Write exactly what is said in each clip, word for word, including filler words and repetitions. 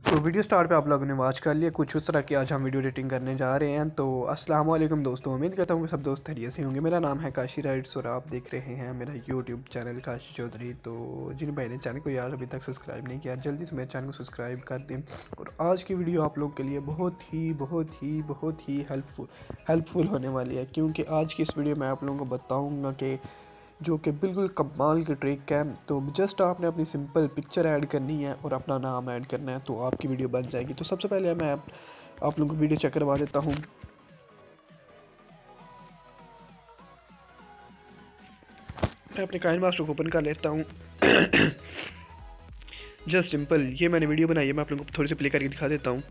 तो video start पे आप लोगों ने वॉच कर लिया कुछ उस तरह की। आज हम वीडियो एडिटिंग करने जा रहे हैं। तो अस्सलाम वालेकुम दोस्तों, उम्मीद करता हूँ कि सब दोस्त खैरियत से होंगे। मेरा नाम है काशी राइट्स और आप देख रहे हैं मेरा यूट्यूब चैनल काशी चौधरी। तो जिन भाई ने चैनल को यार अभी तक सब्सक्राइब नहीं किया, जल्दी से मेरे चैनल को सब्सक्राइब कर दें। और आज की वीडियो आप लोगों के लिए बहुत ही बहुत ही बहुत ही हेल्पफुल हेल्पफुल होने वाली है, क्योंकि आज की इस वीडियो में आप लोगों को बताऊँगा कि जो कि बिल्कुल कमाल की ट्रिक है। तो जस्ट आपने अपनी सिंपल पिक्चर ऐड करनी है और अपना नाम ऐड करना है, तो आपकी वीडियो बन जाएगी। तो सबसे पहले मैं आप, आप लोगों को वीडियो चेक करवा देता हूँ। मैं अपने काइन मास्टर को ओपन कर लेता हूँ। जस्ट सिंपल ये मैंने वीडियो बनाई है, मैं आप लोगों को थोड़ी सी प्ले करके दिखा देता हूँ।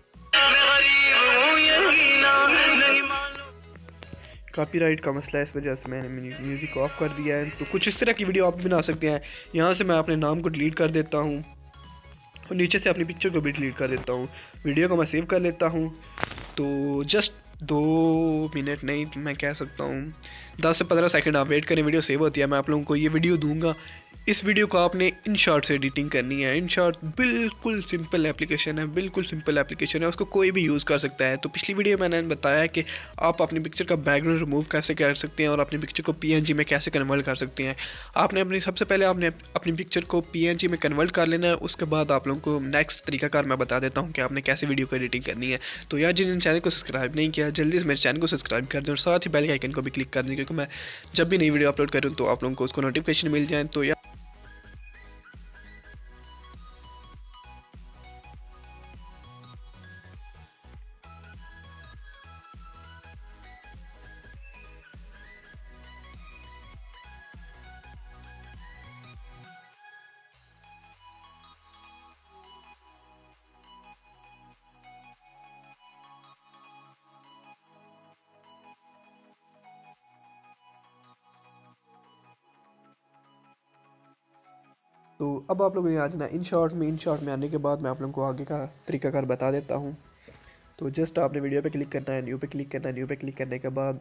कॉपीराइट का मसला है, इस वजह से मैंने म्यूज़िक ऑफ कर दिया है। तो कुछ इस तरह की वीडियो आप भी बना सकते हैं। यहाँ से मैं अपने नाम को डिलीट कर देता हूँ और नीचे से अपनी पिक्चर को भी डिलीट कर देता हूँ। वीडियो को मैं सेव कर लेता हूँ। तो जस्ट दो मिनट नहीं, मैं कह सकता हूँ दस से पंद्रह सेकंड आप वेट करें, वीडियो सेव होती है। मैं आप लोगों को ये वीडियो दूंगा। इस वीडियो को आपने InShot से एडिटिंग करनी है। InShot बिल्कुल सिंपल एप्लीकेशन है, बिल्कुल सिंपल एप्लीकेशन है, उसको कोई भी यूज़ कर सकता है। तो पिछली वीडियो में मैंने बताया कि आप अपनी पिक्चर का बैकग्राउंड रिमूव कैसे कर सकते हैं और अपनी पिक्चर को पीएनजी में कैसे कन्वर्ट कर सकते हैं। आपने अपनी सबसे पहले आपने अपनी पिक्चर को पीएनजी में कन्वर्ट कर लेना है। उसके बाद आप लोगों को नेक्स्ट तरीकाकार मैं बता देता हूँ कि आपने कैसे वीडियो को एडिटिंग करनी है। तो यार जिन चैनल को सब्सक्राइब नहीं किया, जल्दी से मेरे चैनल को सब्सक्राइब कर दें और साथ ही बेल के आइकन को भी क्लिक कर दें, क्योंकि मैं जब भी नई वीडियो अपलोड करूँ तो आप लोगों को उसको नोटिफिकेशन मिल जाए। तो यार तो अब आप लोगों को यहाँ जाना InShot में। InShot में आने के बाद मैं आप लोगों को आगे का तरीकाकार बता देता हूँ। तो जस्ट आपने वीडियो पे क्लिक करना है, न्यू पे क्लिक करना है। न्यू पे क्लिक करने के बाद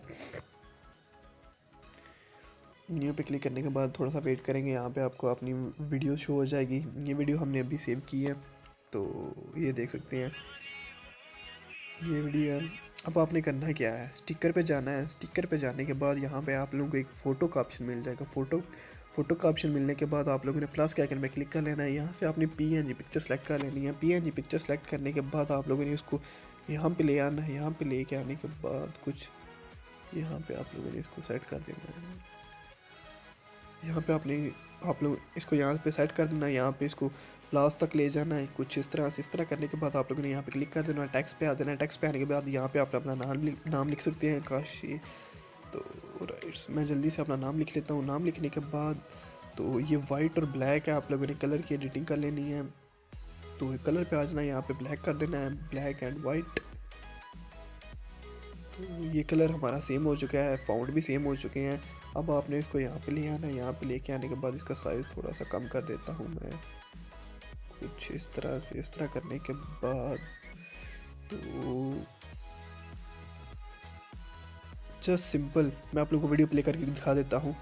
न्यू पे क्लिक करने के बाद थोड़ा सा वेट करेंगे। यहाँ पे आपको अपनी वीडियो शो हो जाएगी। ये वीडियो हमने अभी सेव की है, तो ये देख सकते हैं ये वीडियो है। अब आपने करना क्या है, स्टिकर पे जाना है। स्टिकर पे जाने के बाद यहाँ पे आप लोगों को एक फ़ोटो का ऑप्शन मिल जाएगा। फ़ोटो फ़ोटो का ऑप्शन मिलने के बाद आप लोगों ने प्लस के आइकन पे क्लिक कर लेना है। यहाँ से आपने पीएनजी पिक्चर सेलेक्ट कर लेनी है। पीएनजी पिक्चर सेलेक्ट करने के बाद आप लोगों ने इसको यहाँ पे ले आना है। यहाँ पे लेके आने के बाद कुछ यहाँ पे आप लोगों ने इसको सेट कर देना है। यहाँ पे आपने आप लोग इसको यहाँ पे सेट कर देना है। यहाँ पे इसको लास्ट तक ले जाना है। कुछ इस तरह से इस तरह करने के बाद आप लोगों ने यहाँ पे क्लिक कर देना है। टेक्स्ट पे आ जाना है। टेक्स्ट पे आने के बाद यहाँ पे आप अपना नाम नाम लिख सकते हैं, काशी। तो राइट्स मैं जल्दी से अपना नाम लिख लेता हूँ। नाम लिखने के बाद तो ये वाइट और ब्लैक है, आप लोगों ने कलर की एडिटिंग कर लेनी है। तो कलर पे आ जाना है, यहाँ पे ब्लैक कर देना है, ब्लैक एंड वाइट। तो ये कलर हमारा सेम हो चुका है, फाउंड भी सेम हो चुके हैं। अब आपने इसको यहाँ पे ले आना है। यहाँ पे लेके आने के बाद इसका साइज़ थोड़ा सा कम कर देता हूँ मैं, कुछ इस तरह से। इस तरह करने के बाद तो जस्ट सिंपल मैं आप लोगों को वीडियो प्ले करके दिखा देता हूँ।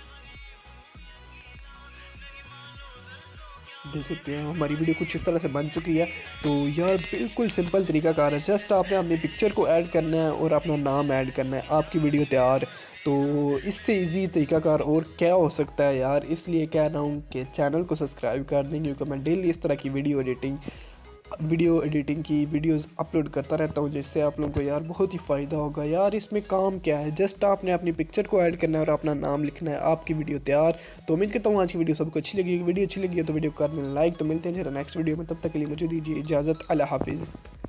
देख सकते हैं हमारी वीडियो कुछ इस तरह से बन चुकी है। तो यार बिल्कुल सिंपल तरीकाकार है, जस्ट आपने अपनी पिक्चर को ऐड करना है और अपना नाम ऐड करना है, आपकी वीडियो तैयार। तो इससे इजी तरीकाकार और क्या हो सकता है यार। इसलिए कह रहा हूँ कि चैनल को सब्सक्राइब कर दें, क्योंकि मैं डेली इस तरह की वीडियो एडिटिंग वीडियो एडिटिंग की वीडियोस अपलोड करता रहता हूँ, जिससे आप लोगों को यार बहुत ही फ़ायदा होगा। यार इसमें काम क्या है, जस्ट आपने अपनी पिक्चर को ऐड करना है और अपना नाम लिखना है, आपकी वीडियो तैयार। तो उम्मीद करता हूँ आज की वीडियो सबको अच्छी लगी। वीडियो अच्छी लगी है तो वीडियो कर देना लाइक। तो मिलते हैं जरा नेक्स्ट वीडियो में, तब तक के लिए मुझे दीजिए इजाज़त। अल्लाह हाफिज़।